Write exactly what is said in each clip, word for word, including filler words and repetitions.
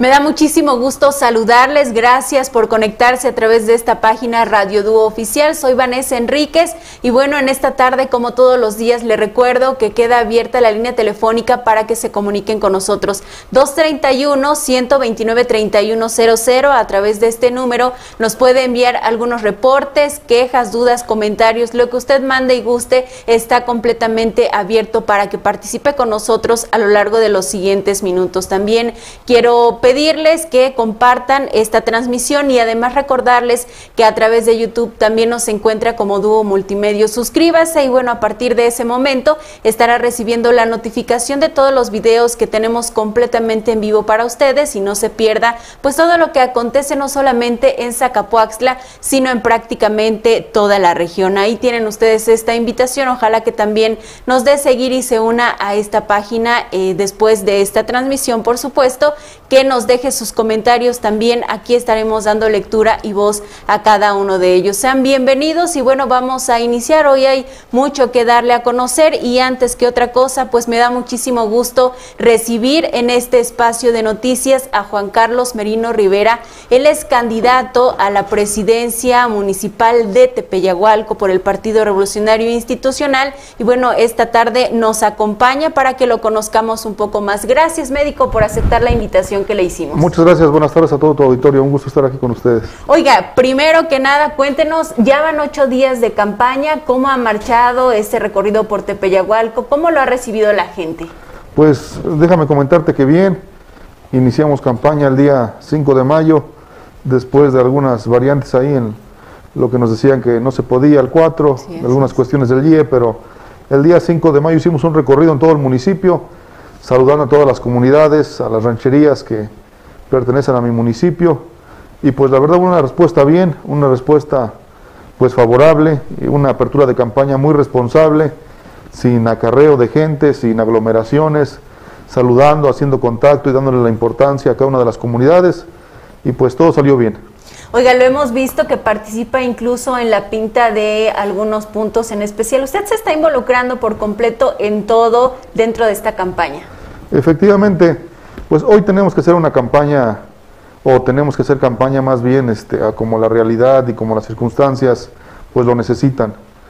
Me da muchísimo gusto saludarles, gracias por conectarse a través de esta página Radio Dúo Oficial. Soy Vanessa Enríquez y bueno, en esta tarde, como todos los días, les recuerdo que queda abierta la línea telefónica para que se comuniquen con nosotros. dos treinta y uno, ciento veintinueve, treinta y uno cero cero. A través de este número nos puede enviar algunos reportes, quejas, dudas, comentarios, lo que usted mande y guste está completamente abierto para que participe con nosotros a lo largo de los siguientes minutos. También quiero pedirles que compartan esta transmisión y además recordarles que a través de YouTube también nos encuentra como Dúo Multimedia. Suscríbase y bueno, a partir de ese momento estará recibiendo la notificación de todos los videos que tenemos completamente en vivo para ustedes y no se pierda pues todo lo que acontece no solamente en Zacapoaxtla, sino en prácticamente toda la región. Ahí tienen ustedes esta invitación, ojalá que también nos dé seguir y se una a esta página eh, después de esta transmisión, por supuesto, que nos deje sus comentarios también, aquí estaremos dando lectura y voz a cada uno de ellos. Sean bienvenidos y bueno, vamos a iniciar. Hoy hay mucho que darle a conocer y antes que otra cosa, pues me da muchísimo gusto recibir en este espacio de noticias a Juan Carlos Merino Rivera. Él es candidato a la presidencia municipal de Tepeyagualco por el Partido Revolucionario Institucional y bueno, esta tarde nos acompaña para que lo conozcamos un poco más. Gracias, médico, por aceptar la invitación que le hicimos. Muchas gracias, buenas tardes a todo tu auditorio, un gusto estar aquí con ustedes. Oiga, primero que nada, cuéntenos, ya van ocho días de campaña, ¿cómo ha marchado este recorrido por Tepeyagualco? ¿Cómo lo ha recibido la gente? Pues déjame comentarte que bien, iniciamos campaña el día cinco de mayo, después de algunas variantes ahí en lo que nos decían que no se podía el cuatro, sí, algunas es. cuestiones del I E, pero el día cinco de mayo hicimos un recorrido en todo el municipio, saludando a todas las comunidades, a las rancherías que pertenecen a mi municipio, y pues la verdad una respuesta bien, una respuesta pues favorable, y una apertura de campaña muy responsable, sin acarreo de gente, sin aglomeraciones, saludando, haciendo contacto y dándole la importancia a cada una de las comunidades, y pues todo salió bien. Oiga, lo hemos visto que participa incluso en la pinta de algunos puntos en especial. ¿Usted se está involucrando por completo en todo dentro de esta campaña? Efectivamente, pues hoy tenemos que hacer una campaña, o tenemos que hacer campaña más bien este, a como la realidad y como las circunstancias pues lo necesitan.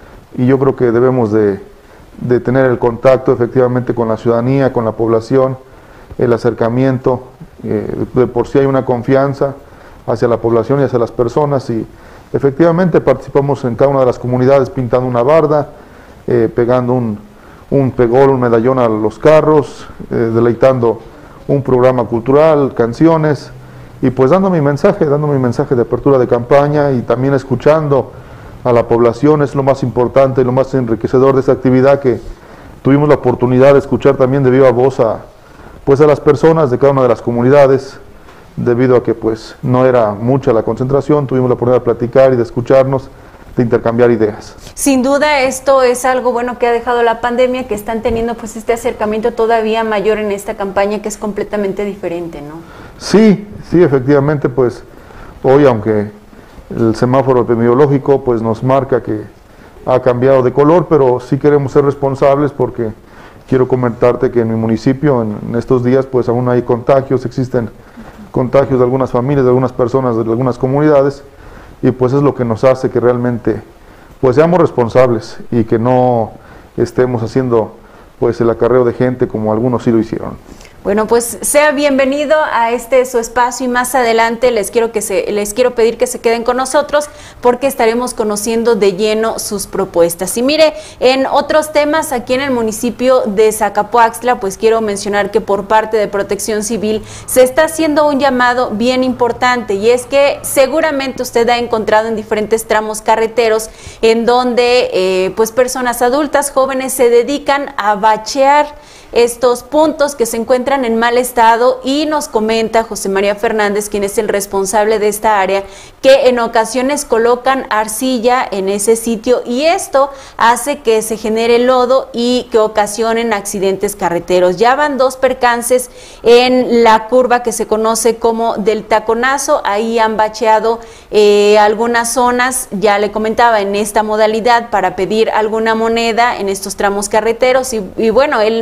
Y yo creo que debemos de, de tener el contacto efectivamente con la ciudadanía, con la población, el acercamiento, eh, de por sí hay una confianza hacia la población y hacia las personas, y efectivamente participamos en cada una de las comunidades pintando una barda, eh, pegando un, un pegol, un medallón a los carros, eh, deleitando un programa cultural, canciones, y pues dando mi mensaje, dando mi mensaje de apertura de campaña y también escuchando a la población. Es lo más importante y lo más enriquecedor de esta actividad, que tuvimos la oportunidad de escuchar también de viva voz a, pues a las personas de cada una de las comunidades. Debido a que pues no era mucha la concentración, tuvimos la oportunidad de platicar y de escucharnos, de intercambiar ideas. Sin duda esto es algo bueno que ha dejado la pandemia, que están teniendo pues este acercamiento todavía mayor en esta campaña, que es completamente diferente, ¿no? Sí, sí, efectivamente, pues hoy, aunque el semáforo epidemiológico pues nos marca que ha cambiado de color, pero sí queremos ser responsables, porque quiero comentarte que en mi municipio en, en estos días pues aún hay contagios, existen contagios de algunas familias, de algunas personas, de algunas comunidades, y pues es lo que nos hace que realmente pues seamos responsables y que no estemos haciendo pues el acarreo de gente como algunos sí lo hicieron. Bueno, pues sea bienvenido a este su espacio y más adelante les quiero que se les quiero pedir que se queden con nosotros porque estaremos conociendo de lleno sus propuestas. Y mire, en otros temas aquí en el municipio de Zacapoaxtla, pues quiero mencionar que por parte de Protección Civil se está haciendo un llamado bien importante, y es que seguramente usted ha encontrado en diferentes tramos carreteros en donde eh, pues personas adultas, jóvenes se dedican a bachear estos puntos que se encuentran en mal estado, y nos comenta José María Fernández, quien es el responsable de esta área, que en ocasiones colocan arcilla en ese sitio y esto hace que se genere lodo y que ocasionen accidentes carreteros. Ya van dos percances en la curva que se conoce como del Taconazo, ahí han bacheado eh, algunas zonas, ya le comentaba, en esta modalidad para pedir alguna moneda en estos tramos carreteros, y, y bueno, él menciona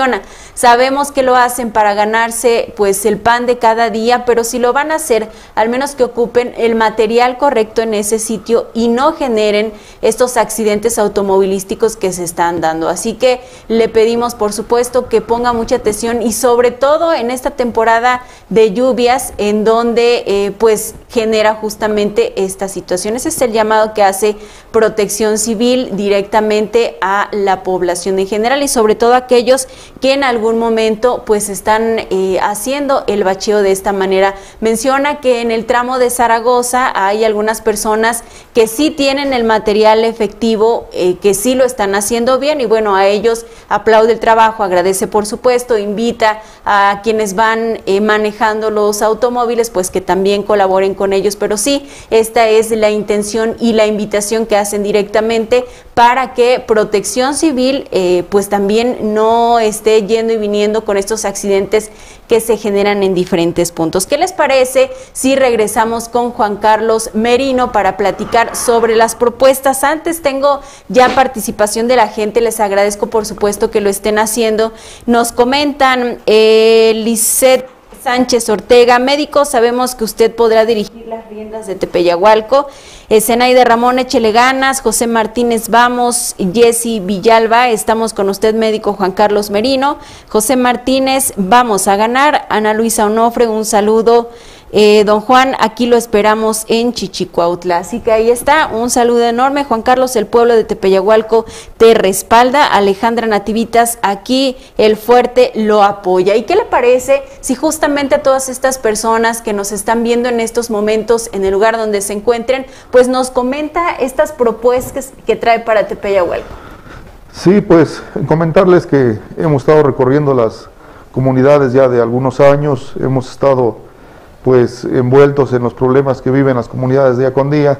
menciona. Sabemos que lo hacen para ganarse pues el pan de cada día, pero si lo van a hacer, al menos que ocupen el material correcto en ese sitio y no generen estos accidentes automovilísticos que se están dando. Así que le pedimos, por supuesto, que ponga mucha atención y sobre todo en esta temporada de lluvias en donde eh, pues genera justamente esta situación. Ese es el llamado que hace Protección Civil directamente a la población en general y sobre todo a aquellos que en algún momento pues están eh, haciendo el bacheo de esta manera. Menciona que en el tramo de Zaragoza hay algunas personas que sí tienen el material efectivo, eh, que sí lo están haciendo bien y bueno, a ellos aplaude el trabajo, agradece por supuesto, invita a quienes van eh, manejando los automóviles pues que también colaboren con ellos, pero sí, esta es la intención y la invitación que hacen directamente para que Protección Civil eh, pues también no esté yendo y viniendo con estos accidentes que se generan en diferentes puntos. ¿Qué les parece si regresamos con Juan Carlos Merino para platicar sobre las propuestas? Antes tengo ya participación de la gente, les agradezco por supuesto que lo estén haciendo. Nos comentan eh, Lisette Sánchez Ortega, médico, sabemos que usted podrá dirigir las riendas de Tepeyagualco. Eh, Zenaida Ramón, échele ganas. José Martínez, vamos. Jessy Villalba, estamos con usted, médico Juan Carlos Merino. José Martínez, vamos a ganar. Ana Luisa Onofre, un saludo. Eh, don Juan, aquí lo esperamos en Chichicuautla. Así que ahí está, un saludo enorme. Juan Carlos, el pueblo de Tepeyagualco te respalda. Alejandra Nativitas, aquí el fuerte lo apoya. ¿Y qué le parece si justamente a todas estas personas que nos están viendo en estos momentos en el lugar donde se encuentren, pues nos comenta estas propuestas que trae para Tepeyagualco? Sí, pues comentarles que hemos estado recorriendo las comunidades ya de algunos años, hemos estado pues envueltos en los problemas que viven las comunidades día con día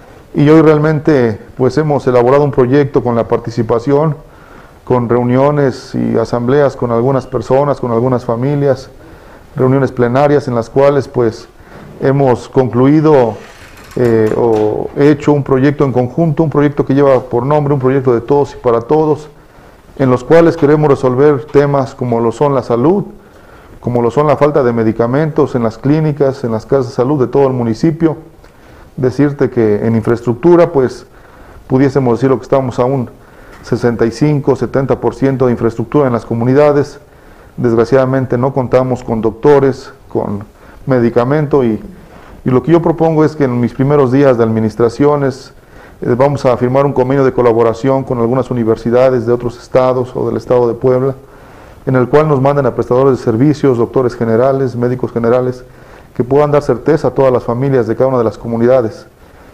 y hoy realmente pues hemos elaborado un proyecto con la participación, con reuniones y asambleas con algunas personas, con algunas familias, reuniones plenarias en las cuales pues hemos concluido eh, o hecho un proyecto en conjunto, un proyecto que lleva por nombre un proyecto de todos y para todos, en los cuales queremos resolver temas como lo son la salud, como lo son la falta de medicamentos en las clínicas, en las casas de salud de todo el municipio. Decirte que en infraestructura, pues pudiésemos decir lo que estamos a un sesenta y cinco, setenta por ciento de infraestructura en las comunidades. Desgraciadamente no contamos con doctores, con medicamento y, y lo que yo propongo es que en mis primeros días de administraciones eh, vamos a firmar un convenio de colaboración con algunas universidades de otros estados o del estado de Puebla, en el cual nos manden a prestadores de servicios, doctores generales, médicos generales, que puedan dar certeza a todas las familias de cada una de las comunidades.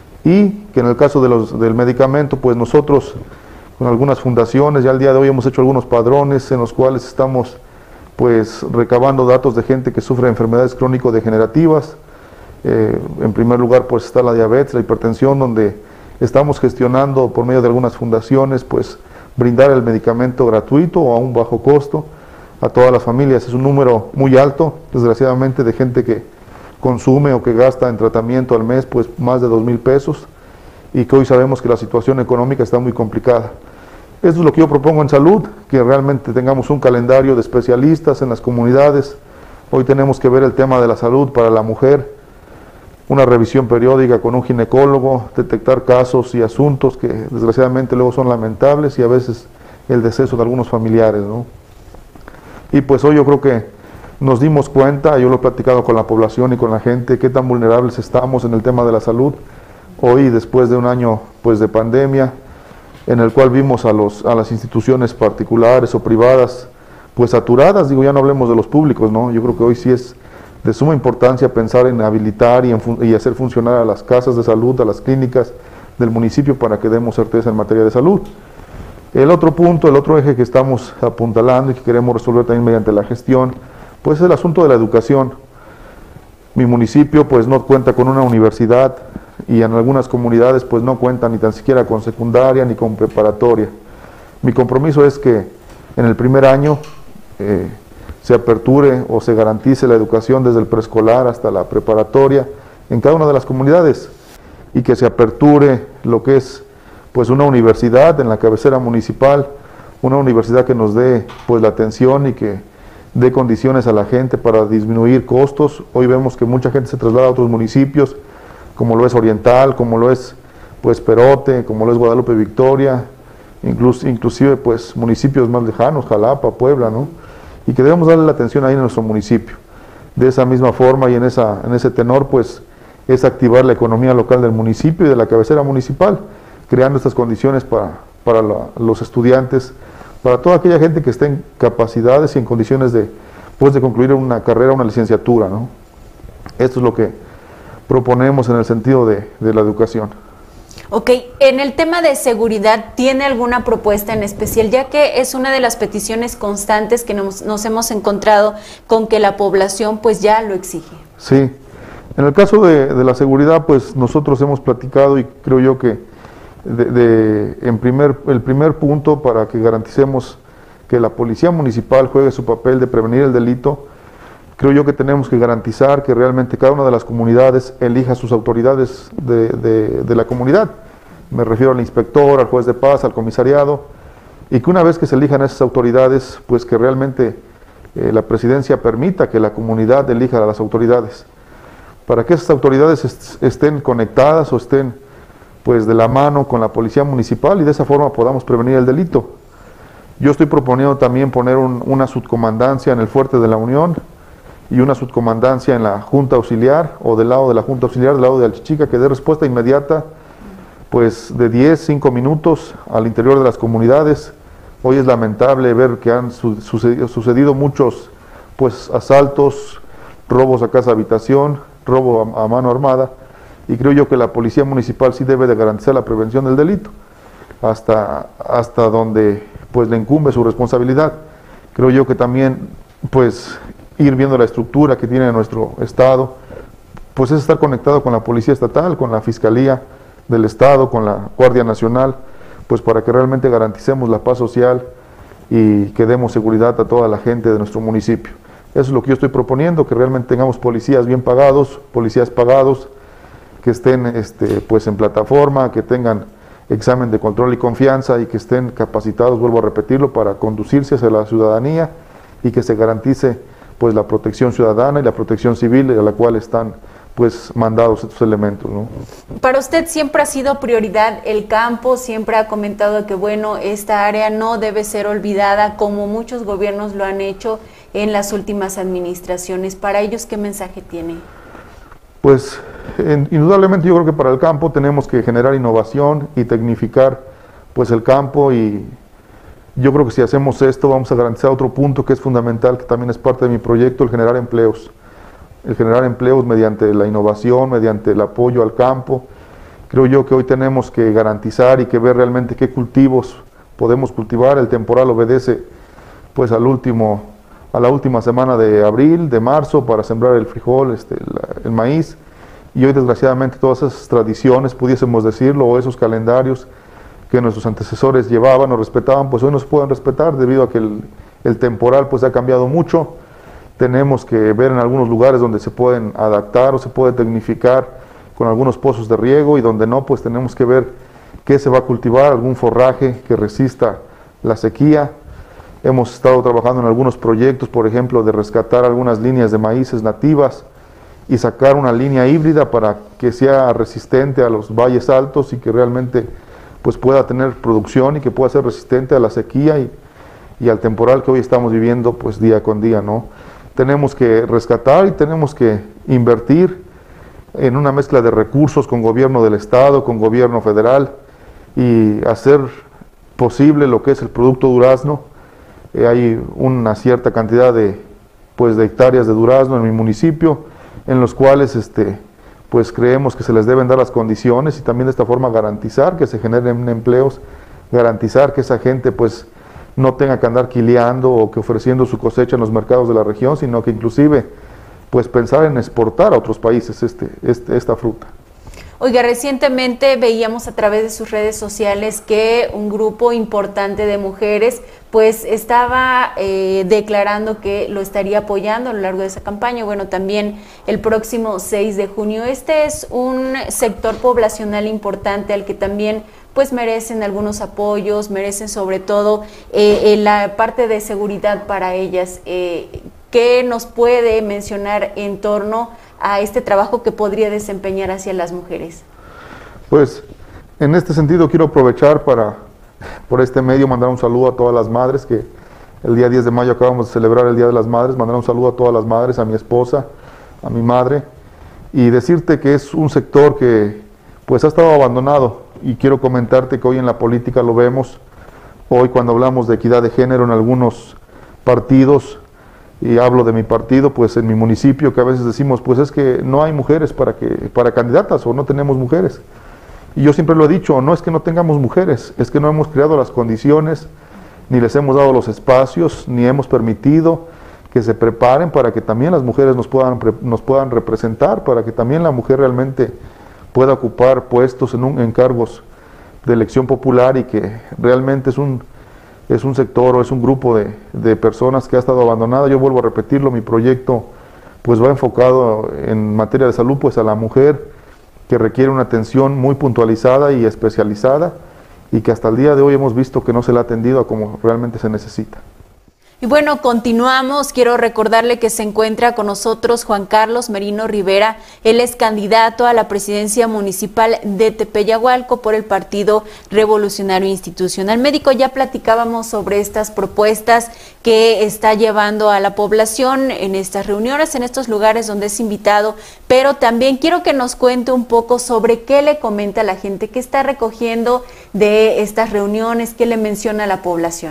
Y que en el caso de los, del medicamento, pues nosotros con algunas fundaciones, ya al día de hoy hemos hecho algunos padrones en los cuales estamos pues recabando datos de gente que sufre enfermedades crónico-degenerativas. Eh, en primer lugar pues está la diabetes, la hipertensión, donde estamos gestionando por medio de algunas fundaciones pues brindar el medicamento gratuito o a un bajo costo a todas las familias. Es un número muy alto, desgraciadamente, de gente que consume o que gasta en tratamiento al mes pues más de dos mil pesos y que hoy sabemos que la situación económica está muy complicada. Esto es lo que yo propongo en salud, que realmente tengamos un calendario de especialistas en las comunidades. Hoy tenemos que ver el tema de la salud para la mujer, una revisión periódica con un ginecólogo, detectar casos y asuntos que desgraciadamente luego son lamentables y a veces el deceso de algunos familiares, ¿no? Y pues hoy yo creo que nos dimos cuenta, yo lo he platicado con la población y con la gente, qué tan vulnerables estamos en el tema de la salud. Hoy, después de un año pues de pandemia, en el cual vimos a, los, a las instituciones particulares o privadas pues saturadas, digo, ya no hablemos de los públicos, ¿no? Yo creo que hoy sí es de suma importancia pensar en habilitar y, en y hacer funcionar a las casas de salud, a las clínicas del municipio para que demos certeza en materia de salud. El otro punto, el otro eje que estamos apuntalando y que queremos resolver también mediante la gestión, pues es el asunto de la educación. Mi municipio pues no cuenta con una universidad y en algunas comunidades pues no cuentan ni tan siquiera con secundaria ni con preparatoria. Mi compromiso es que en el primer año eh, se aperture o se garantice la educación desde el preescolar hasta la preparatoria en cada una de las comunidades y que se aperture lo que es pues una universidad en la cabecera municipal una universidad que nos dé pues la atención y que dé condiciones a la gente para disminuir costos. Hoy vemos que mucha gente se traslada a otros municipios, como lo es Oriental, como lo es pues Perote, como lo es Guadalupe Victoria, incluso, inclusive pues municipios más lejanos, Jalapa, Puebla, ¿no? Y que debemos darle la atención ahí en nuestro municipio. De esa misma forma y en, esa, en ese tenor pues es activar la economía local del municipio y de la cabecera municipal, creando estas condiciones para, para la, los estudiantes, para toda aquella gente que esté en capacidades y en condiciones de, pues, de concluir una carrera, una licenciatura, ¿no? Esto es lo que proponemos en el sentido de, de la educación. Ok, en el tema de seguridad, ¿tiene alguna propuesta en especial? Ya que es una de las peticiones constantes que nos, nos hemos encontrado con que la población pues ya lo exige. Sí, en el caso de, de la seguridad, pues nosotros hemos platicado y creo yo que de, de, en primer, el primer punto para que garanticemos que la policía municipal juegue su papel de prevenir el delito, creo yo que tenemos que garantizar que realmente cada una de las comunidades elija sus autoridades de, de, de la comunidad. Me refiero al inspector, al juez de paz, al comisariado, y que una vez que se elijan esas autoridades, pues que realmente eh, la presidencia permita que la comunidad elija a las autoridades, para que esas autoridades est estén conectadas o estén pues de la mano con la policía municipal y de esa forma podamos prevenir el delito. Yo estoy proponiendo también poner un, una subcomandancia en el Fuerte de la Unión, y una subcomandancia en la Junta Auxiliar, o del lado de la Junta Auxiliar, del lado de Alchichica, que dé respuesta inmediata, pues de diez, cinco minutos al interior de las comunidades. Hoy es lamentable ver que han su sucedido, sucedido muchos pues asaltos, robos a casa habitación, robo a, a mano armada, y creo yo que la policía municipal sí debe de garantizar la prevención del delito, hasta, hasta donde pues le incumbe su responsabilidad. Creo yo que también pues ir viendo la estructura que tiene nuestro estado, pues es estar conectado con la policía estatal, con la fiscalía del estado, con la Guardia Nacional, pues para que realmente garanticemos la paz social y que demos seguridad a toda la gente de nuestro municipio. Eso es lo que yo estoy proponiendo, que realmente tengamos policías bien pagados, policías pagados, que estén este, pues en plataforma, que tengan examen de control y confianza y que estén capacitados, vuelvo a repetirlo, para conducirse hacia la ciudadanía y que se garantice pues la protección ciudadana y la protección civil a la cual están pues mandados estos elementos, ¿no? Para usted siempre ha sido prioridad el campo, siempre ha comentado que bueno, esta área no debe ser olvidada como muchos gobiernos lo han hecho en las últimas administraciones. Para ellos, ¿qué mensaje tiene? Pues en, indudablemente yo creo que para el campo tenemos que generar innovación y tecnificar pues el campo, y yo creo que si hacemos esto vamos a garantizar otro punto que es fundamental, que también es parte de mi proyecto, el generar empleos. El generar empleos mediante la innovación, mediante el apoyo al campo. Creo yo que hoy tenemos que garantizar y que ver realmente qué cultivos podemos cultivar. El temporal obedece pues al último, a la última semana de abril, de marzo, para sembrar el frijol, este, la, el maíz. Y hoy desgraciadamente todas esas tradiciones, pudiésemos decirlo, o esos calendarios que nuestros antecesores llevaban o respetaban, pues hoy no se pueden respetar debido a que el, el temporal pues ha cambiado mucho. Tenemos que ver en algunos lugares donde se pueden adaptar o se puede tecnificar con algunos pozos de riego, y donde no, pues tenemos que ver qué se va a cultivar, algún forraje que resista la sequía. Hemos estado trabajando en algunos proyectos, por ejemplo, de rescatar algunas líneas de maíces nativas y sacar una línea híbrida para que sea resistente a los valles altos y que realmente pues pueda tener producción y que pueda ser resistente a la sequía y, y al temporal que hoy estamos viviendo pues día con día, ¿no? Tenemos que rescatar y tenemos que invertir en una mezcla de recursos con gobierno del estado, con gobierno federal, y hacer posible lo que es el producto durazno. Eh, hay una cierta cantidad de, pues, de hectáreas de durazno en mi municipio, en los cuales este, pues creemos que se les deben dar las condiciones y también de esta forma garantizar que se generen empleos, garantizar que esa gente pues no tenga que andar quileando o que ofreciendo su cosecha en los mercados de la región, sino que inclusive pues pensar en exportar a otros países este, este, esta fruta. Oiga, recientemente veíamos a través de sus redes sociales que un grupo importante de mujeres pues estaba eh, declarando que lo estaría apoyando a lo largo de esa campaña, bueno, también el próximo seis de junio. Este es un sector poblacional importante al que también pues merecen algunos apoyos, merecen sobre todo eh, la parte de seguridad para ellas. Eh, ¿Qué nos puede mencionar en torno a este trabajo que podría desempeñar hacia las mujeres? Pues en este sentido quiero aprovechar para, por este medio, mandar un saludo a todas las madres, que el día diez de mayo acabamos de celebrar el Día de las Madres, mandar un saludo a todas las madres, a mi esposa, a mi madre, y decirte que es un sector que pues ha estado abandonado, y quiero comentarte que hoy en la política lo vemos, hoy cuando hablamos de equidad de género en algunos partidos, y hablo de mi partido, pues en mi municipio, que a veces decimos, pues es que no hay mujeres para, que, para candidatas, o no tenemos mujeres. Y yo siempre lo he dicho, no es que no tengamos mujeres, es que no hemos creado las condiciones, ni les hemos dado los espacios, ni hemos permitido que se preparen para que también las mujeres nos puedan, nos puedan representar, para que también la mujer realmente pueda ocupar puestos en, un, en cargos de elección popular, y que realmente es un... es un sector o es un grupo de, de personas que ha estado abandonada. Yo vuelvo a repetirlo, mi proyecto pues va enfocado en materia de salud pues a la mujer, que requiere una atención muy puntualizada y especializada, y que hasta el día de hoy hemos visto que no se le ha atendido a como realmente se necesita. Y bueno, continuamos. Quiero recordarle que se encuentra con nosotros Juan Carlos Merino Rivera. Él es candidato a la presidencia municipal de Tepeyagualco por el Partido Revolucionario Institucional. Médico, ya platicábamos sobre estas propuestas que está llevando a la población en estas reuniones, en estos lugares donde es invitado, pero también quiero que nos cuente un poco sobre qué le comenta a la gente, qué está recogiendo de estas reuniones, qué le menciona a la población.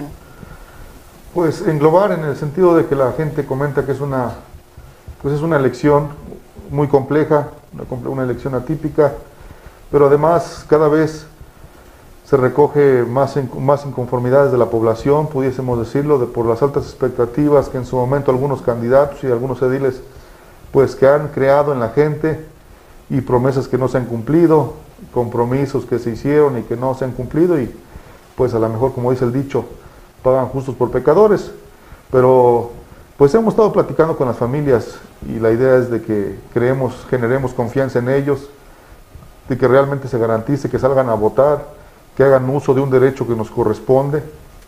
Pues englobar en el sentido de que la gente comenta que es una, pues es una elección muy compleja, una, una elección atípica, pero además cada vez se recoge más, en, más inconformidades de la población, pudiésemos decirlo, de, por las altas expectativas que en su momento algunos candidatos y algunos ediles pues que han creado en la gente, y promesas que no se han cumplido, compromisos que se hicieron y que no se han cumplido, y pues a lo mejor, como dice el dicho, pagan justos por pecadores. Pero pues hemos estado platicando con las familias, y la idea es de que creemos, generemos confianza en ellos, de que realmente se garantice que salgan a votar, que hagan uso de un derecho que nos corresponde,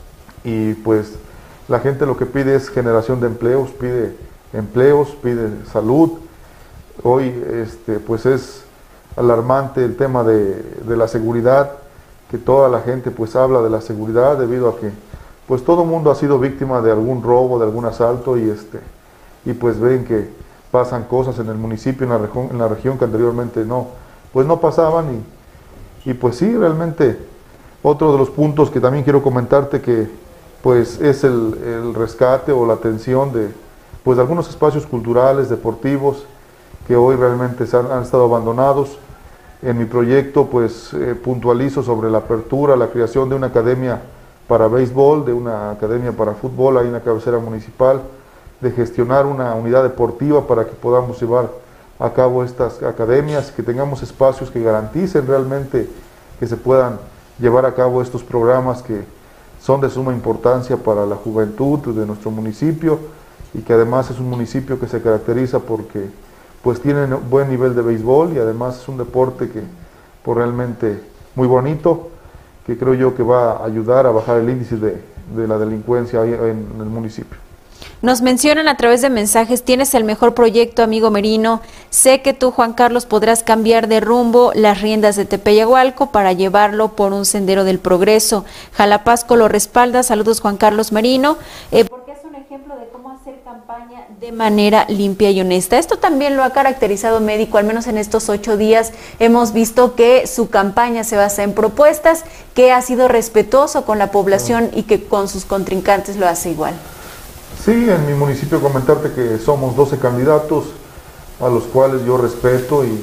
y pues la gente lo que pide es generación de empleos, pide empleos, pide salud. Hoy este, pues es alarmante el tema de, de la seguridad, que toda la gente pues habla de la seguridad debido a que pues todo el mundo ha sido víctima de algún robo, de algún asalto, y este y pues ven que pasan cosas en el municipio, en la región, en la región que anteriormente no, pues no pasaban, y, y pues sí, realmente otro de los puntos que también quiero comentarte que pues es el, el rescate o la atención de pues de algunos espacios culturales, deportivos, que hoy realmente se han, han estado abandonados. En mi proyecto pues eh, puntualizo sobre la apertura, la creación de una academia para béisbol, de una academia para fútbol, hay una cabecera municipal, de gestionar una unidad deportiva para que podamos llevar a cabo estas academias, que tengamos espacios que garanticen realmente que se puedan llevar a cabo estos programas que son de suma importancia para la juventud de nuestro municipio, y que además es un municipio que se caracteriza porque pues tiene buen nivel de béisbol, y además es un deporte que pues, realmente muy bonito, que creo yo que va a ayudar a bajar el índice de, de la delincuencia en, en el municipio. Nos mencionan a través de mensajes: tienes el mejor proyecto, amigo Merino. Sé que tú, Juan Carlos, podrás cambiar de rumbo las riendas de Tepeyagualco para llevarlo por un sendero del progreso. Jalapasco lo respalda. Saludos, Juan Carlos Merino. Eh, porque es un ejemplo de cómo hacer campaña de manera limpia y honesta. Esto también lo ha caracterizado Médico, al menos en estos ocho días hemos visto que su campaña se basa en propuestas, que ha sido respetuoso con la población y que con sus contrincantes lo hace igual. Sí, en mi municipio comentarte que somos doce candidatos a los cuales yo respeto, y,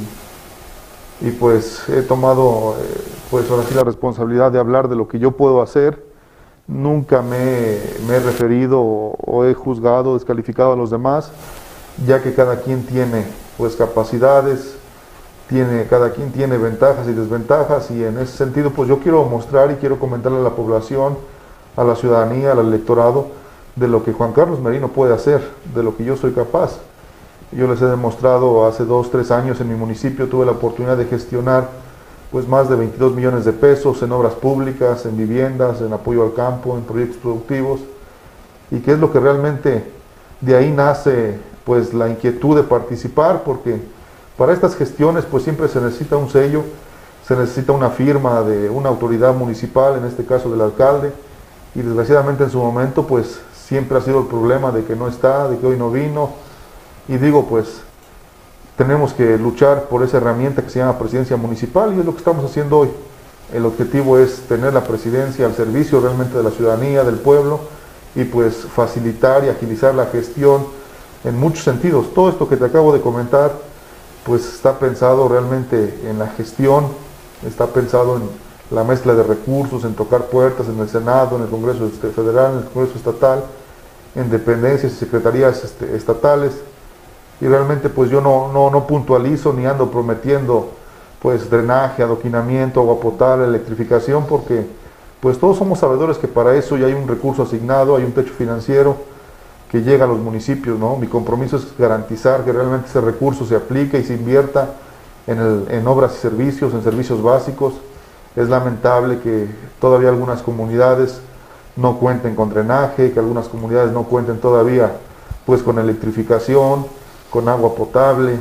y pues he tomado eh, pues ahora sí la responsabilidad de hablar de lo que yo puedo hacer. Nunca me, me he referido o, o he juzgado, descalificado a los demás, ya que cada quien tiene pues capacidades, tiene, cada quien tiene ventajas y desventajas, y en ese sentido pues yo quiero mostrar y quiero comentarle a la población, a la ciudadanía, al electorado, de lo que Juan Carlos Merino puede hacer, de lo que yo soy capaz. Yo les he demostrado hace dos, tres años en mi municipio, tuve la oportunidad de gestionar pues más de veintidós millones de pesos en obras públicas, en viviendas, en apoyo al campo, en proyectos productivos, y que es lo que realmente de ahí nace pues la inquietud de participar, porque para estas gestiones pues siempre se necesita un sello, se necesita una firma de una autoridad municipal, en este caso del alcalde, y desgraciadamente en su momento pues siempre ha sido el problema de que no está, de que hoy no vino, y digo pues tenemos que luchar por esa herramienta que se llama presidencia municipal, y es lo que estamos haciendo hoy. El objetivo es tener la presidencia al servicio realmente de la ciudadanía, del pueblo, y pues facilitar y agilizar la gestión en muchos sentidos. Todo esto que te acabo de comentar pues está pensado realmente en la gestión, está pensado en la mezcla de recursos, en tocar puertas en el Senado, en el Congreso Federal, en el Congreso Estatal, en dependencias y secretarías este, estatales, y realmente pues yo no, no, no puntualizo ni ando prometiendo pues drenaje, adoquinamiento, agua potable, electrificación, porque pues todos somos sabedores que para eso ya hay un recurso asignado, hay un techo financiero que llega a los municipios, ¿no? Mi compromiso es garantizar que realmente ese recurso se aplique y se invierta en, el, en obras y servicios, en servicios básicos. Es lamentable que todavía algunas comunidades no cuenten con drenaje, que algunas comunidades no cuenten todavía pues con electrificación, con agua potable,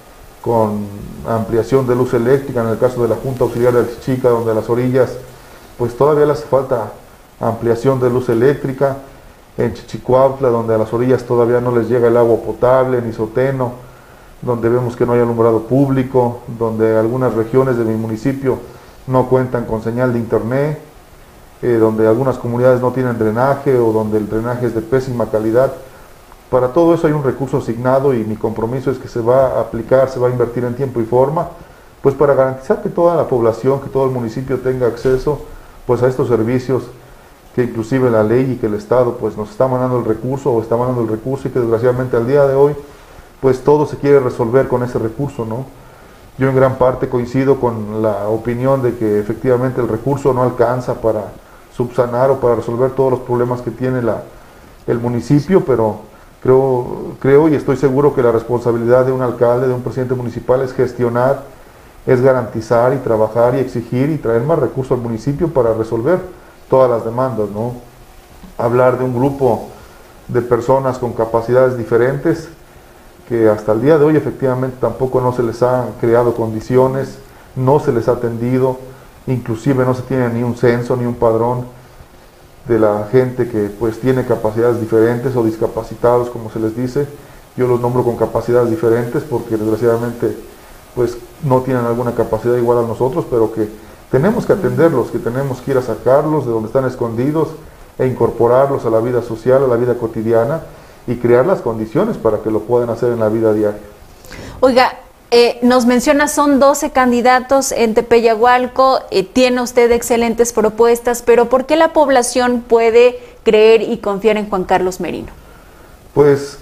con ampliación de luz eléctrica. En el caso de la Junta Auxiliar de Achichica, donde a las orillas pues todavía le hace falta ampliación de luz eléctrica. En Chichicuautla, donde a las orillas todavía no les llega el agua potable, ni Soteno, donde vemos que no hay alumbrado público, donde algunas regiones de mi municipio no cuentan con señal de internet, eh, donde algunas comunidades no tienen drenaje o donde el drenaje es de pésima calidad. Para todo eso hay un recurso asignado, y mi compromiso es que se va a aplicar, se va a invertir en tiempo y forma, pues para garantizar que toda la población, que todo el municipio tenga acceso pues a estos servicios que inclusive la ley y que el Estado pues nos está mandando el recurso o está mandando el recurso, y que desgraciadamente al día de hoy pues todo se quiere resolver con ese recurso, ¿no? Yo en gran parte coincido con la opinión de que efectivamente el recurso no alcanza para subsanar o para resolver todos los problemas que tiene la, el municipio, pero creo, creo y estoy seguro que la responsabilidad de un alcalde, de un presidente municipal, es gestionar, es garantizar y trabajar y exigir y traer más recursos al municipio para resolver todas las demandas, ¿no? Hablar de un grupo de personas con capacidades diferentes que hasta el día de hoy efectivamente tampoco no se les han creado condiciones, no se les ha atendido, inclusive no se tiene ni un censo ni un padrón de la gente que pues tiene capacidades diferentes o discapacitados, como se les dice. Yo los nombro con capacidades diferentes porque desgraciadamente pues no tienen alguna capacidad igual a nosotros, pero que tenemos que atenderlos, que tenemos que ir a sacarlos de donde están escondidos e incorporarlos a la vida social, a la vida cotidiana, y crear las condiciones para que lo puedan hacer en la vida diaria. Oiga, eh, nos menciona, son doce candidatos en Tepeyagualco, eh, tiene usted excelentes propuestas, pero ¿por qué la población puede creer y confiar en Juan Carlos Merino? Pues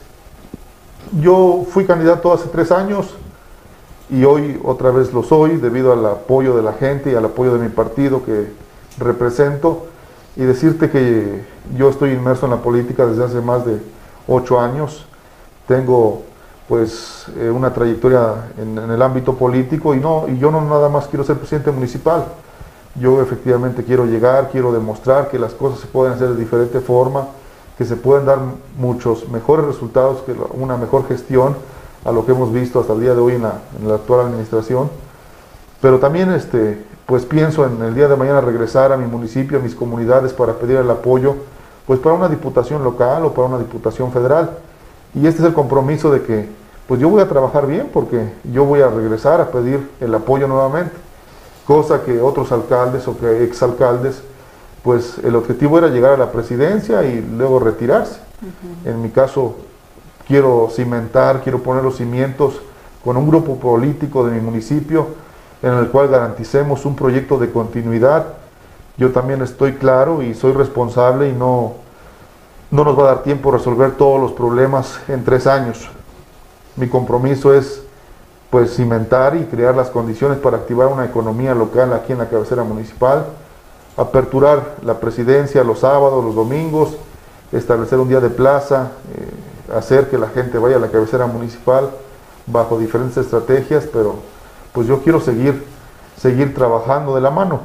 yo fui candidato hace tres años, y hoy otra vez lo soy debido al apoyo de la gente y al apoyo de mi partido que represento, y decirte que yo estoy inmerso en la política desde hace más de ocho años, tengo pues eh, una trayectoria en, en el ámbito político, y, no, y yo no nada más quiero ser presidente municipal, yo efectivamente quiero llegar, quiero demostrar que las cosas se pueden hacer de diferente forma, que se pueden dar muchos mejores resultados, que una mejor gestión a lo que hemos visto hasta el día de hoy en la, en la actual administración. Pero también este, pues pienso en el día de mañana regresar a mi municipio, a mis comunidades, para pedir el apoyo pues para una diputación local o para una diputación federal. Y este es el compromiso de que pues yo voy a trabajar bien, porque yo voy a regresar a pedir el apoyo nuevamente, cosa que otros alcaldes o que exalcaldes pues el objetivo era llegar a la presidencia y luego retirarse. Uh-huh. En mi caso quiero cimentar, quiero poner los cimientos con un grupo político de mi municipio en el cual garanticemos un proyecto de continuidad. Yo también estoy claro y soy responsable, y no, no nos va a dar tiempo a resolver todos los problemas en tres años. Mi compromiso es pues cimentar y crear las condiciones para activar una economía local aquí en la cabecera municipal, aperturar la presidencia los sábados, los domingos, establecer un día de plaza, eh, hacer que la gente vaya a la cabecera municipal bajo diferentes estrategias, pero pues yo quiero seguir, seguir trabajando de la mano.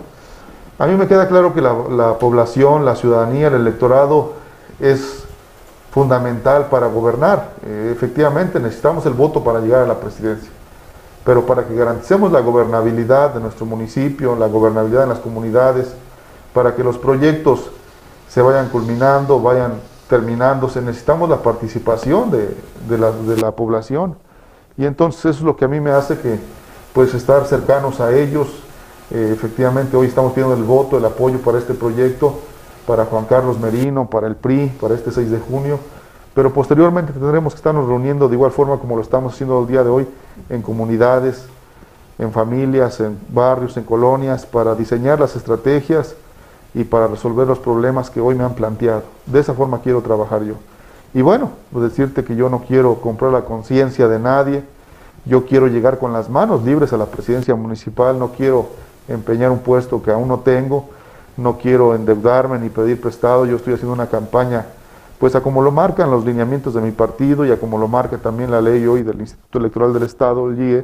A mí me queda claro que la, la población, la ciudadanía, el electorado es fundamental para gobernar. Eh, efectivamente necesitamos el voto para llegar a la presidencia, pero para que garanticemos la gobernabilidad de nuestro municipio, la gobernabilidad en las comunidades, para que los proyectos se vayan culminando, vayan terminándose, necesitamos la participación de, de, la, de la población, y entonces eso es lo que a mí me hace que pues estar cercanos a ellos. Eh, efectivamente hoy estamos pidiendo el voto, el apoyo para este proyecto, para Juan Carlos Merino, para el P R I, para este seis de junio, pero posteriormente tendremos que estarnos reuniendo de igual forma como lo estamos haciendo el día de hoy, en comunidades, en familias, en barrios, en colonias, para diseñar las estrategias y para resolver los problemas que hoy me han planteado. De esa forma quiero trabajar yo. Y bueno, pues decirte que yo no quiero comprar la conciencia de nadie, yo quiero llegar con las manos libres a la presidencia municipal, no quiero empeñar un puesto que aún no tengo, no quiero endeudarme ni pedir prestado. Yo estoy haciendo una campaña pues a como lo marcan los lineamientos de mi partido y a como lo marca también la ley hoy del Instituto Electoral del Estado, el I E,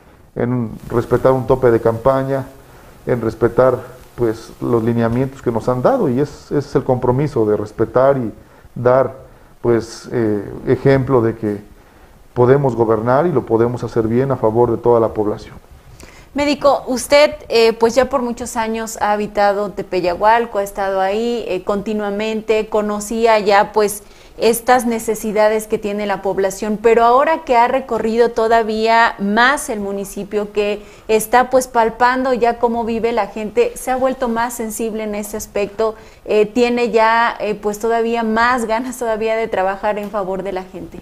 en respetar un tope de campaña, en respetar pues los lineamientos que nos han dado, y es, ese es el compromiso de respetar y dar pues eh, ejemplo de que podemos gobernar y lo podemos hacer bien a favor de toda la población. Médico, usted eh, pues ya por muchos años ha habitado Tepeyagualco, ha estado ahí eh, continuamente, conocía ya pues estas necesidades que tiene la población, pero ahora que ha recorrido todavía más el municipio, que está pues palpando ya cómo vive la gente, se ha vuelto más sensible en ese aspecto, eh, tiene ya eh, pues todavía más ganas todavía de trabajar en favor de la gente.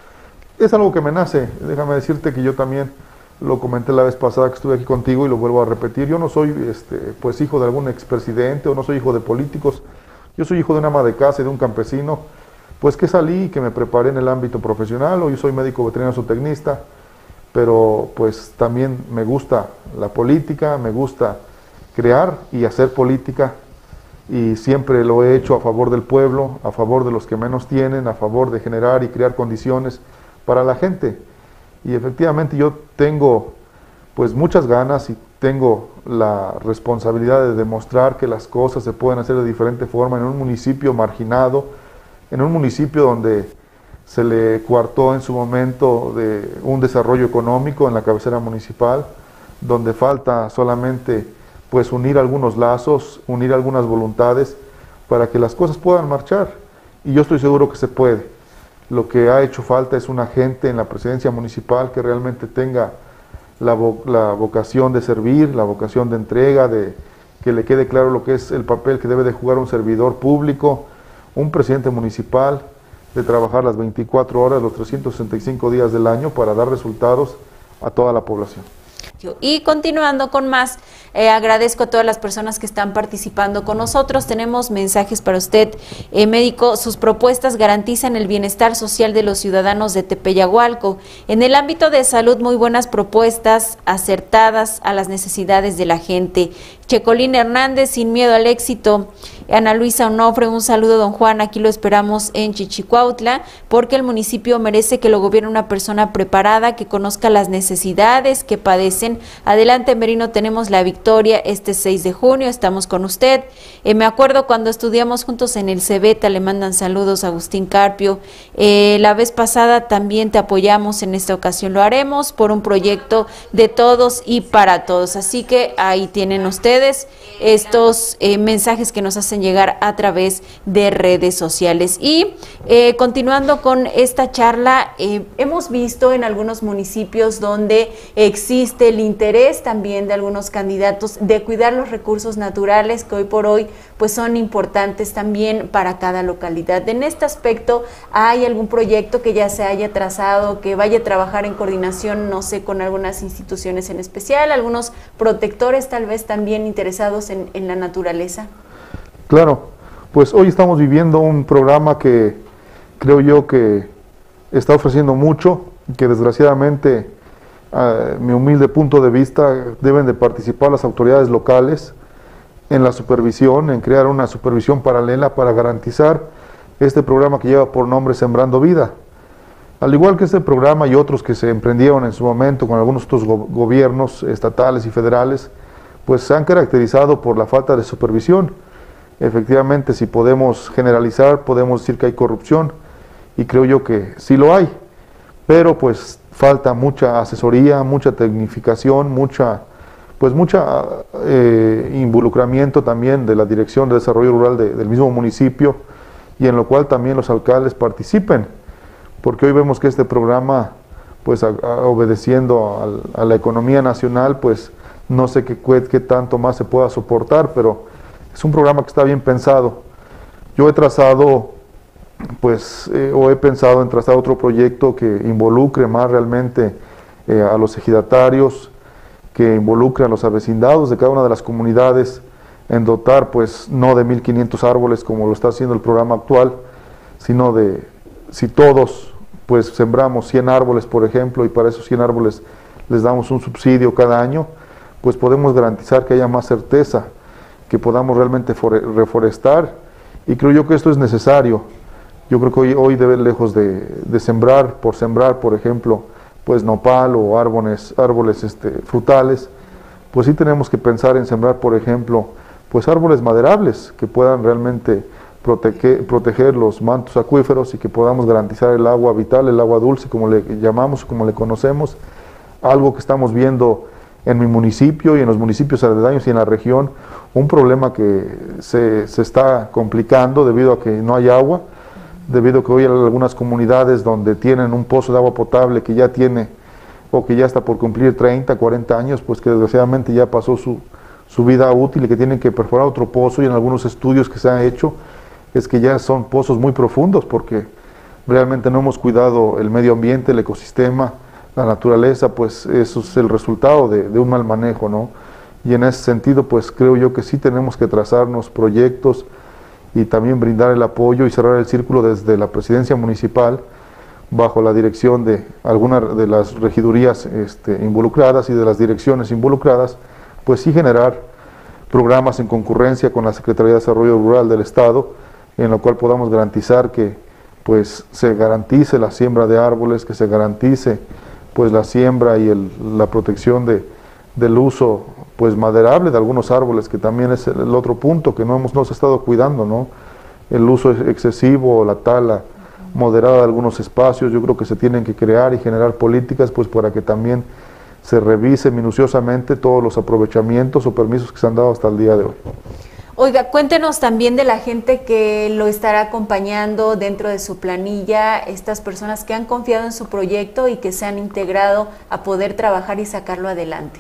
Es algo que me nace, déjame decirte que yo también lo comenté la vez pasada que estuve aquí contigo y lo vuelvo a repetir. Yo no soy este, pues hijo de algún expresidente o no soy hijo de políticos. Yo soy hijo de una ama de casa y de un campesino, pues que salí y que me preparé en el ámbito profesional. Hoy soy médico veterinario zootecnista, pero pues también me gusta la política, me gusta crear y hacer política, y siempre lo he hecho a favor del pueblo, a favor de los que menos tienen, a favor de generar y crear condiciones para la gente. Y efectivamente yo tengo pues muchas ganas y tengo la responsabilidad de demostrar que las cosas se pueden hacer de diferente forma en un municipio marginado, en un municipio donde se le coartó en su momento de un desarrollo económico en la cabecera municipal, donde falta solamente pues unir algunos lazos, unir algunas voluntades para que las cosas puedan marchar, y yo estoy seguro que se puede. Lo que ha hecho falta es una gente en la presidencia municipal que realmente tenga la, vo la vocación de servir, la vocación de entrega, de que le quede claro lo que es el papel que debe de jugar un servidor público, un presidente municipal, de trabajar las veinticuatro horas, los trescientos sesenta y cinco días del año para dar resultados a toda la población. Y continuando con más, eh, agradezco a todas las personas que están participando con nosotros. Tenemos mensajes para usted, eh, médico. Sus propuestas garantizan el bienestar social de los ciudadanos de Tepeyagualco. En el ámbito de salud, muy buenas propuestas, acertadas a las necesidades de la gente. Checolín Hernández, sin miedo al éxito. Ana Luisa Onofre, un saludo, don Juan, aquí lo esperamos en Chichicuautla, porque el municipio merece que lo gobierne una persona preparada, que conozca las necesidades que padecen. Adelante, Merino, tenemos la victoria este seis de junio, estamos con usted. Eh, me acuerdo cuando estudiamos juntos en el Cebeta, le mandan saludos a Agustín Carpio. Eh, la vez pasada también te apoyamos, en esta ocasión lo haremos, por un proyecto de todos y para todos. Así que ahí tienen ustedes estos eh, mensajes que nos hacen llegar a través de redes sociales. Y eh, continuando con esta charla, eh, hemos visto en algunos municipios donde existe el interés también de algunos candidatos de cuidar los recursos naturales que hoy por hoy pues son importantes también para cada localidad. En este aspecto, ¿hay algún proyecto que ya se haya trazado, que vaya a trabajar en coordinación, no sé, con algunas instituciones en especial, algunos protectores tal vez también interesados en, en la naturaleza? Claro, pues hoy estamos viviendo un programa que creo yo que está ofreciendo mucho, que desgraciadamente a mi humilde punto de vista, deben de participar las autoridades locales en la supervisión, en crear una supervisión paralela para garantizar este programa que lleva por nombre Sembrando Vida. Al igual que este programa y otros que se emprendieron en su momento con algunos otros go gobiernos estatales y federales, pues se han caracterizado por la falta de supervisión. Efectivamente, si podemos generalizar, podemos decir que hay corrupción, y creo yo que sí lo hay, pero pues falta mucha asesoría, mucha tecnificación, mucha, pues mucha eh, involucramiento también de la Dirección de Desarrollo Rural de, del mismo municipio, y en lo cual también los alcaldes participen, porque hoy vemos que este programa, pues a, a, obedeciendo a, a la economía nacional, pues no sé qué, qué tanto más se pueda soportar, pero es un programa que está bien pensado. Yo he trazado, pues, eh, o he pensado en trazar otro proyecto que involucre más realmente eh, a los ejidatarios, que involucre a los avecindados de cada una de las comunidades, en dotar, pues, no de mil quinientos árboles como lo está haciendo el programa actual, sino de, si todos, pues, sembramos cien árboles, por ejemplo, y para esos cien árboles les damos un subsidio cada año, pues podemos garantizar que haya más certeza, que podamos realmente reforestar, y creo yo que esto es necesario. Yo creo que hoy, hoy debe, lejos de, de sembrar por sembrar, por ejemplo, pues nopal o árboles, árboles este, frutales, pues sí tenemos que pensar en sembrar, por ejemplo, pues árboles maderables que puedan realmente proteger, proteger los mantos acuíferos y que podamos garantizar el agua vital, el agua dulce, como le llamamos, como le conocemos, algo que estamos viendo en mi municipio y en los municipios aledaños y en la región, un problema que se, se está complicando debido a que no hay agua, debido a que hoy hay algunas comunidades donde tienen un pozo de agua potable que ya tiene, o que ya está por cumplir treinta, cuarenta años, pues que desgraciadamente ya pasó su, su vida útil y que tienen que perforar otro pozo, y en algunos estudios que se han hecho es que ya son pozos muy profundos porque realmente no hemos cuidado el medio ambiente, el ecosistema, la naturaleza, pues eso es el resultado de, de un mal manejo, ¿no? Y en ese sentido, pues creo yo que sí tenemos que trazarnos proyectos y también brindar el apoyo y cerrar el círculo desde la presidencia municipal, bajo la dirección de algunas de las regidurías este, involucradas y de las direcciones involucradas, pues sí generar programas en concurrencia con la Secretaría de Desarrollo Rural del Estado, en lo cual podamos garantizar que pues se garantice la siembra de árboles, que se garantice pues la siembra y el, la protección de, del uso pues maderable de algunos árboles, que también es el, el otro punto que no hemos nos estado cuidando, ¿no? El uso excesivo, la tala moderada de algunos espacios. Yo creo que se tienen que crear y generar políticas pues para que también se revise minuciosamente todos los aprovechamientos o permisos que se han dado hasta el día de hoy. Oiga, cuéntenos también de la gente que lo estará acompañando dentro de su planilla, estas personas que han confiado en su proyecto y que se han integrado a poder trabajar y sacarlo adelante.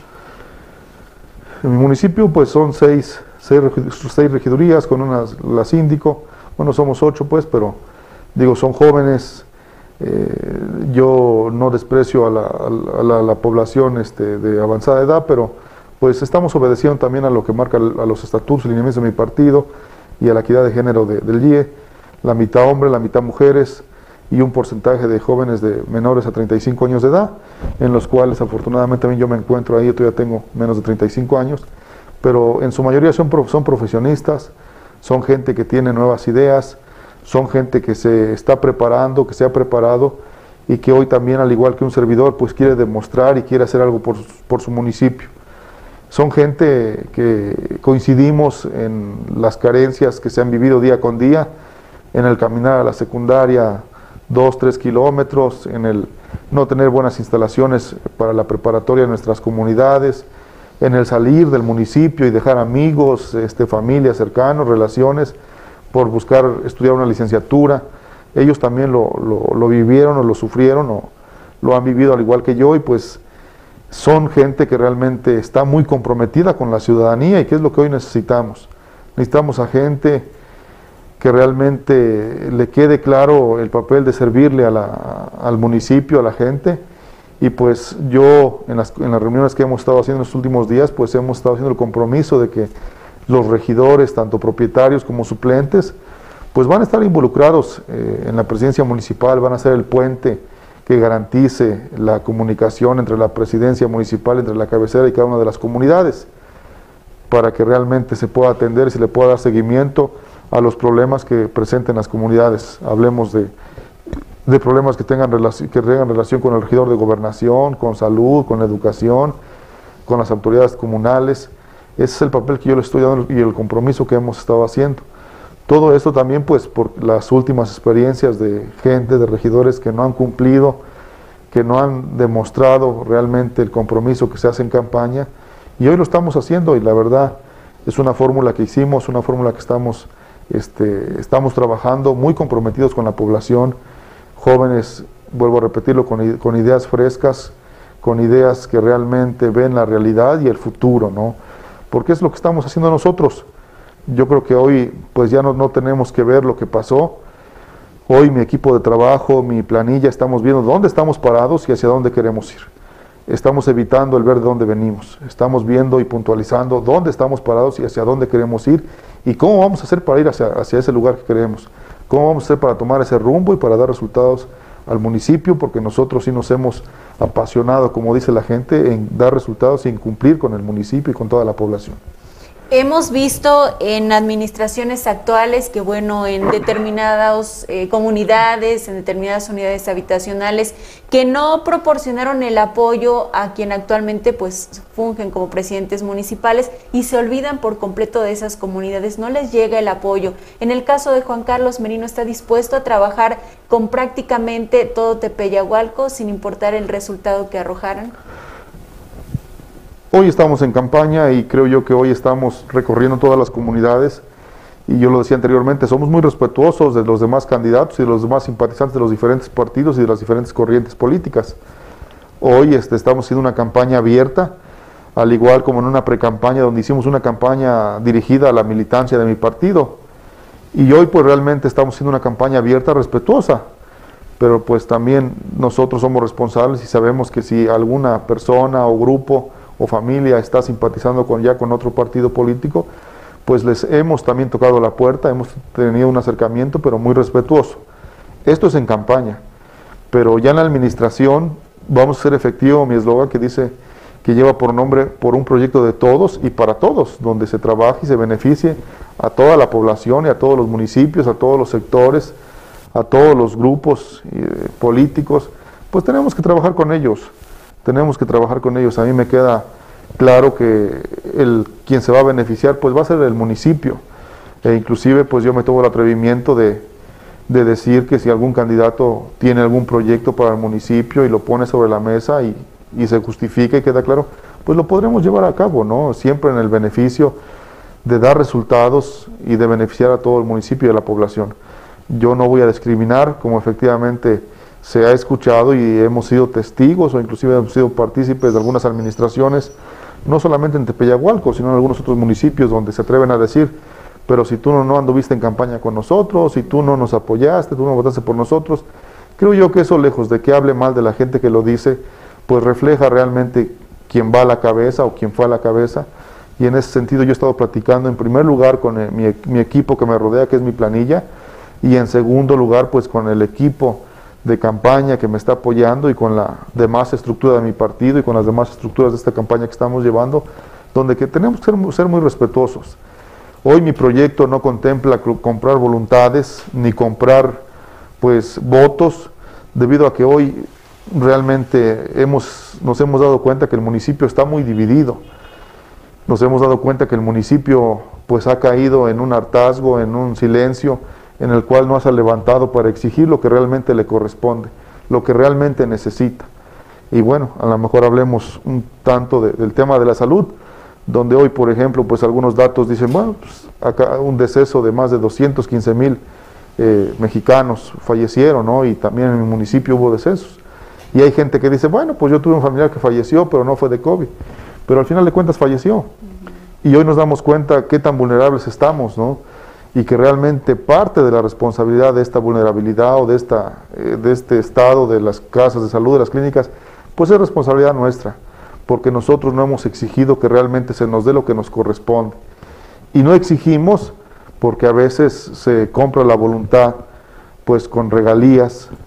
En mi municipio pues son seis, seis, seis regidurías con una, la síndico, bueno somos ocho pues, pero digo son jóvenes, eh, yo no desprecio a la, a la, a la población este, de avanzada edad, pero pues estamos obedeciendo también a lo que marca a los estatutos y lineamientos de mi partido y a la equidad de género de, del I E, la mitad hombres, la mitad mujeres y un porcentaje de jóvenes de menores a treinta y cinco años de edad, en los cuales afortunadamente también yo me encuentro ahí, yo todavía tengo menos de treinta y cinco años, pero en su mayoría son, son profesionistas, son gente que tiene nuevas ideas, son gente que se está preparando, que se ha preparado y que hoy también, al igual que un servidor, pues quiere demostrar y quiere hacer algo por, por su municipio. Son gente que coincidimos en las carencias que se han vivido día con día, en el caminar a la secundaria dos, tres kilómetros, en el no tener buenas instalaciones para la preparatoria de nuestras comunidades, en el salir del municipio y dejar amigos, este, familias cercanos, relaciones, por buscar estudiar una licenciatura. Ellos también lo, lo, lo vivieron o lo sufrieron o lo han vivido al igual que yo, y pues son gente que realmente está muy comprometida con la ciudadanía, y que es lo que hoy necesitamos. Necesitamos a gente que realmente le quede claro el papel de servirle a la, al municipio, a la gente, y pues yo en las, en las reuniones que hemos estado haciendo en los últimos días, pues hemos estado haciendo el compromiso de que los regidores, tanto propietarios como suplentes, pues van a estar involucrados eh, en la presidencia municipal, van a ser el puente que garantice la comunicación entre la presidencia municipal, entre la cabecera y cada una de las comunidades, para que realmente se pueda atender y se le pueda dar seguimiento a los problemas que presenten las comunidades. Hablemos de, de problemas que tengan, relación, que tengan relación con el regidor de gobernación, con salud, con educación, con las autoridades comunales. Ese es el papel que yo le estoy dando y el compromiso que hemos estado haciendo. Todo esto también pues por las últimas experiencias de gente, de regidores que no han cumplido, que no han demostrado realmente el compromiso que se hace en campaña, y hoy lo estamos haciendo, y la verdad es una fórmula que hicimos, una fórmula que estamos, este, estamos trabajando, muy comprometidos con la población, jóvenes, vuelvo a repetirlo, con, con ideas frescas, con ideas que realmente ven la realidad y el futuro, ¿no? Porque es lo que estamos haciendo nosotros. Yo creo que hoy pues ya no, no tenemos que ver lo que pasó. Hoy mi equipo de trabajo, mi planilla, estamos viendo dónde estamos parados y hacia dónde queremos ir. Estamos evitando el ver de dónde venimos. Estamos viendo y puntualizando dónde estamos parados y hacia dónde queremos ir y cómo vamos a hacer para ir hacia, hacia ese lugar que queremos. Cómo vamos a hacer para tomar ese rumbo y para dar resultados al municipio, porque nosotros sí nos hemos apasionado, como dice la gente, en dar resultados y en cumplir con el municipio y con toda la población. Hemos visto en administraciones actuales que, bueno, en determinadas eh, comunidades, en determinadas unidades habitacionales, que no proporcionaron el apoyo a quien actualmente pues fungen como presidentes municipales y se olvidan por completo de esas comunidades, no les llega el apoyo. En el caso de Juan Carlos Merino, ¿está dispuesto a trabajar con prácticamente todo Tepeyagualco sin importar el resultado que arrojaran? Hoy estamos en campaña y creo yo que hoy estamos recorriendo todas las comunidades, y yo lo decía anteriormente, somos muy respetuosos de los demás candidatos y de los demás simpatizantes de los diferentes partidos y de las diferentes corrientes políticas. Hoy este, estamos haciendo una campaña abierta, al igual como en una precampaña donde hicimos una campaña dirigida a la militancia de mi partido, y hoy pues realmente estamos haciendo una campaña abierta, respetuosa, pero pues también nosotros somos responsables y sabemos que si alguna persona o grupo o familia está simpatizando con ya con otro partido político, pues les hemos también tocado la puerta, hemos tenido un acercamiento, pero muy respetuoso. Esto es en campaña, pero ya en la administración vamos a hacer efectivo mi eslogan que dice, que lleva por nombre, por un proyecto de todos y para todos, donde se trabaje y se beneficie a toda la población y a todos los municipios, a todos los sectores, a todos los grupos eh, políticos. Pues tenemos que trabajar con ellos. Tenemos que trabajar con ellos. A mí me queda claro que el quien se va a beneficiar pues va a ser el municipio, e inclusive pues yo me tomo el atrevimiento de, de decir que si algún candidato tiene algún proyecto para el municipio y lo pone sobre la mesa y, y se justifica y queda claro, pues lo podremos llevar a cabo, ¿no? Siempre en el beneficio de dar resultados y de beneficiar a todo el municipio y a la población. Yo no voy a discriminar, como efectivamente se ha escuchado y hemos sido testigos o inclusive hemos sido partícipes de algunas administraciones, no solamente en Tepeyagualco, sino en algunos otros municipios donde se atreven a decir, pero si tú no, no anduviste en campaña con nosotros, si tú no nos apoyaste, tú no votaste por nosotros. Creo yo que eso, lejos de que hable mal de la gente que lo dice, pues refleja realmente quién va a la cabeza o quién fue a la cabeza, y en ese sentido yo he estado platicando en primer lugar con el, mi, mi equipo que me rodea, que es mi planilla, y en segundo lugar pues con el equipo de campaña que me está apoyando y con la demás estructura de mi partido y con las demás estructuras de esta campaña que estamos llevando, donde que tenemos que ser, ser muy respetuosos. Hoy mi proyecto no contempla comprar voluntades ni comprar pues votos, debido a que hoy realmente hemos, nos hemos dado cuenta que el municipio está muy dividido. Nos hemos dado cuenta que el municipio pues ha caído en un hartazgo, en un silencio, en el cual no se ha levantado para exigir lo que realmente le corresponde, lo que realmente necesita. Y bueno, a lo mejor hablemos un tanto de, del tema de la salud, donde hoy, por ejemplo, pues algunos datos dicen, bueno, pues acá un deceso de más de doscientos quince mil eh, mexicanos fallecieron, ¿no? Y también en mi municipio hubo decesos. Y hay gente que dice, bueno, pues yo tuve un familiar que falleció, pero no fue de COVID. Pero al final de cuentas falleció. Uh-huh. Y hoy nos damos cuenta qué tan vulnerables estamos, ¿no? Y que realmente parte de la responsabilidad de esta vulnerabilidad o de, esta, eh, de este estado de las casas de salud, de las clínicas, pues es responsabilidad nuestra, porque nosotros no hemos exigido que realmente se nos dé lo que nos corresponde. Y no exigimos porque a veces se compra la voluntad pues con regalías,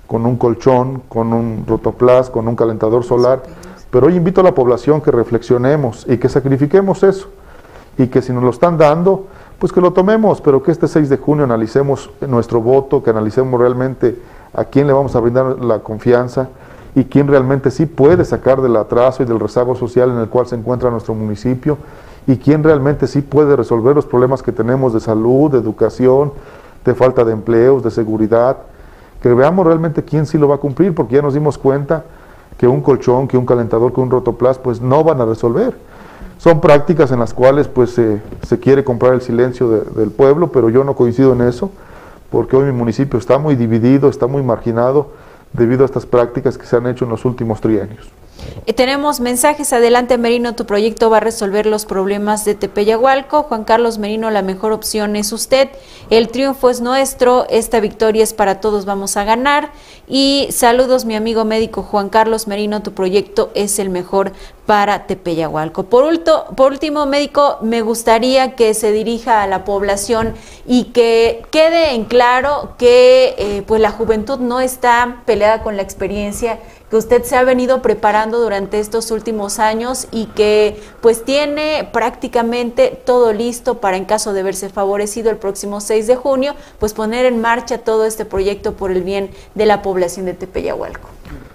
con un colchón, con un rotoplas, con un calentador solar, pero hoy invito a la población que reflexionemos y que sacrifiquemos eso, y que si nos lo están dando, pues que lo tomemos, pero que este seis de junio analicemos nuestro voto, que analicemos realmente a quién le vamos a brindar la confianza y quién realmente sí puede sacar del atraso y del rezago social en el cual se encuentra nuestro municipio, y quién realmente sí puede resolver los problemas que tenemos de salud, de educación, de falta de empleos, de seguridad, que veamos realmente quién sí lo va a cumplir, porque ya nos dimos cuenta que un colchón, que un calentador, que un rotoplas, pues no van a resolver. Son prácticas en las cuales pues eh, se quiere comprar el silencio de, del pueblo, pero yo no coincido en eso, porque hoy mi municipio está muy dividido, está muy marginado debido a estas prácticas que se han hecho en los últimos trienios. Eh, tenemos mensajes. Adelante, Merino, tu proyecto va a resolver los problemas de Tepeyagualco. Juan Carlos Merino, la mejor opción es usted. El triunfo es nuestro, esta victoria es para todos, vamos a ganar. Y saludos, mi amigo médico Juan Carlos Merino, tu proyecto es el mejor para Tepeyagualco. Por, ulto, por último, médico, me gustaría que se dirija a la población y que quede en claro que eh, pues la juventud no está peleada con la experiencia, que usted se ha venido preparando durante estos últimos años y que pues tiene prácticamente todo listo para, en caso de verse favorecido el próximo seis de junio, pues poner en marcha todo este proyecto por el bien de la población de Tepeyagualco.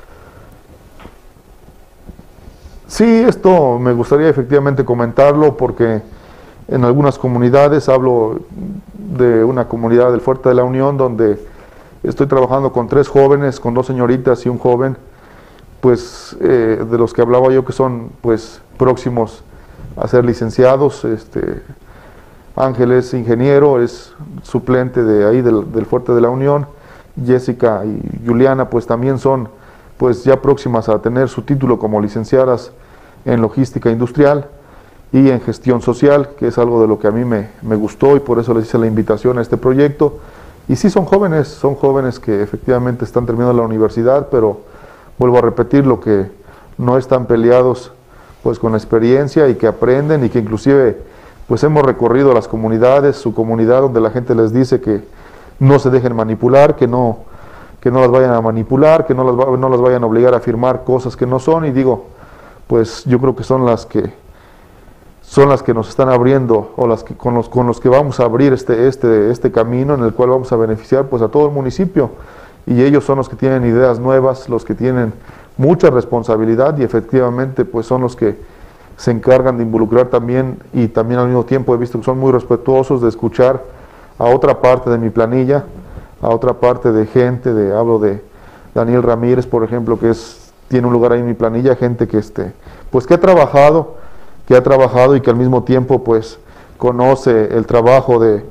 Sí, esto me gustaría efectivamente comentarlo, porque en algunas comunidades, hablo de una comunidad del Fuerte de la Unión, donde estoy trabajando con tres jóvenes, con dos señoritas y un joven, pues eh, de los que hablaba yo, que son pues próximos a ser licenciados. Este, Ángel es ingeniero, es suplente de ahí del, del Fuerte de la Unión. Jessica y Juliana pues también son pues ya próximas a tener su título como licenciadas en logística industrial y en gestión social, que es algo de lo que a mí me, me gustó, y por eso les hice la invitación a este proyecto. Y sí, son jóvenes, son jóvenes que efectivamente están terminando la universidad, pero vuelvo a repetir, lo que no están peleados pues con la experiencia, y que aprenden, y que inclusive pues hemos recorrido las comunidades, su comunidad, donde la gente les dice que no se dejen manipular, que no, que no las vayan a manipular, que no las, no las vayan a obligar a firmar cosas que no son, y digo, pues yo creo que son las que son las que nos están abriendo, o las que con los con los que vamos a abrir este este este camino en el cual vamos a beneficiar pues a todo el municipio, y ellos son los que tienen ideas nuevas, los que tienen mucha responsabilidad, y efectivamente pues son los que se encargan de involucrar también, y también al mismo tiempo he visto que son muy respetuosos de escuchar a otra parte de mi planilla, a otra parte de gente, de hablo de Daniel Ramírez, por ejemplo, que es tiene un lugar ahí en mi planilla, gente que este pues que ha trabajado, que ha trabajado y que al mismo tiempo pues conoce el trabajo de,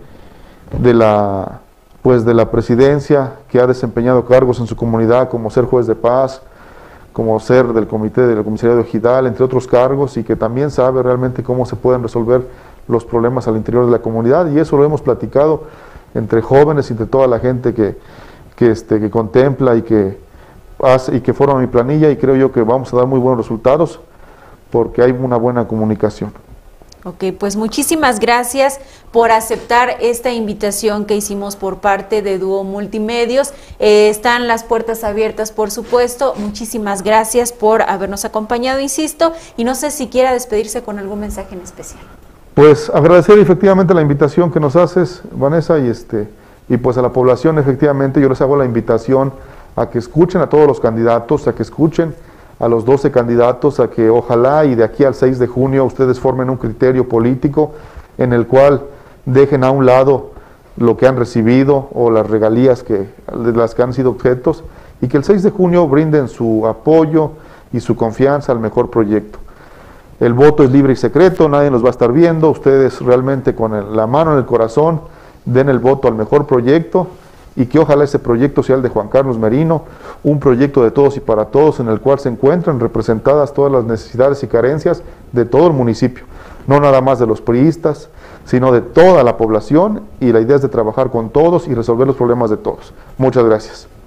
de la pues de la presidencia, que ha desempeñado cargos en su comunidad, como ser juez de paz, como ser del comité del comisariado ejidal, entre otros cargos, y que también sabe realmente cómo se pueden resolver los problemas al interior de la comunidad, y eso lo hemos platicado entre jóvenes y entre toda la gente que, que, este, que contempla y que hace, y que forma mi planilla, y creo yo que vamos a dar muy buenos resultados porque hay una buena comunicación. Ok, pues muchísimas gracias por aceptar esta invitación que hicimos por parte de Dúo Multimedios. Eh, están las puertas abiertas, por supuesto. Muchísimas gracias por habernos acompañado, insisto, y no sé si quiera despedirse con algún mensaje en especial. Pues agradecer efectivamente la invitación que nos haces, Vanessa, y este y pues a la población, efectivamente yo les hago la invitación a que escuchen a todos los candidatos, a que escuchen a los doce candidatos, a que ojalá y de aquí al seis de junio ustedes formen un criterio político en el cual dejen a un lado lo que han recibido o las regalías que, de las que han sido objetos, y que el seis de junio brinden su apoyo y su confianza al mejor proyecto. El voto es libre y secreto, nadie los va a estar viendo, ustedes realmente con el, la mano en el corazón den el voto al mejor proyecto, y que ojalá ese proyecto sea el de Juan Carlos Merino, un proyecto de todos y para todos, en el cual se encuentran representadas todas las necesidades y carencias de todo el municipio, no nada más de los priistas, sino de toda la población, y la idea es de trabajar con todos y resolver los problemas de todos. Muchas gracias.